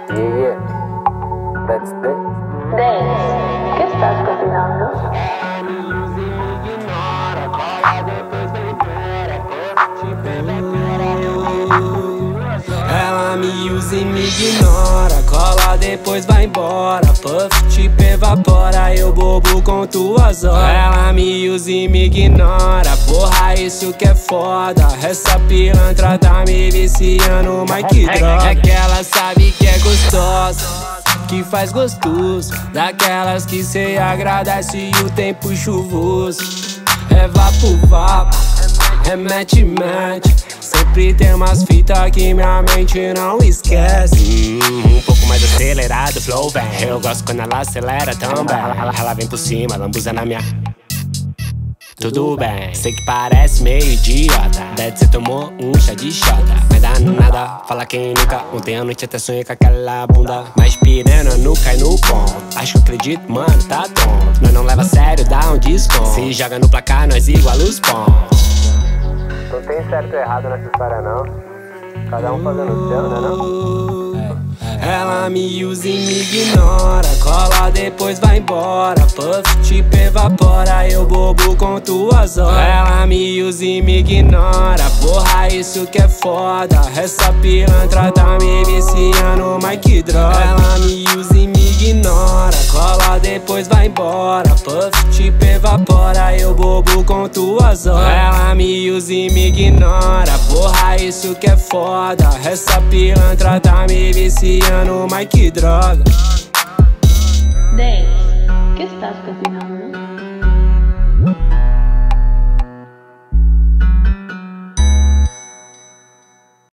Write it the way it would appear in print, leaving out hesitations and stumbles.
Yeah, that's it. Dance, ¿qué estás cocinando? Ela me usa e me ignora, cola depois vai embora. Puff, tipo evapora, eu bobo com tuas horas. Ela me usa e me ignora, porra, isso que é foda. Essa pilantra tá me viciando, mas que droga. É que ela sabe que é gostosa, que faz gostoso, daquelas que cê agradece e o tempo chuvoso. É vapo vapo, é mete mete. Sempre tem umas fitas que minha mente não esquece. Um pouco mais acelerado, flow bem. Eu gosto quando ela acelera também. Ela vem por cima, lambuza na minha. Tudo bem, sei que parece meio idiota. Deve cê tomou um chá de xota. Vai dar nada, fala quem nunca. Ontem à noite até sonhei com aquela bunda. Mas pirana não cai no ponto. Acho que acredito, mano, tá tonto. Nós não leva a sério, dá um desconto. Se joga no placar, nós iguala os pontos. Não tem certo e errado nessa história não. Cada um fazendo o seu, né não? Ela me usa e me ignora, cola depois vai embora. Puff, tipo evapora, eu bobo com tuas horas. Ela me usa e me ignora, porra, isso que é foda. Essa pilantra tá me viciando, mas que droga. Ela me usa e me ignora, cola depois vai embora. Puff, tipo evapora, eu bobo com tuas horas. Ela me usa e me ignora, porra, isso que é foda. Essa pilantra tá me viciando, mas que droga. Dance, ¿qué estás cocinando?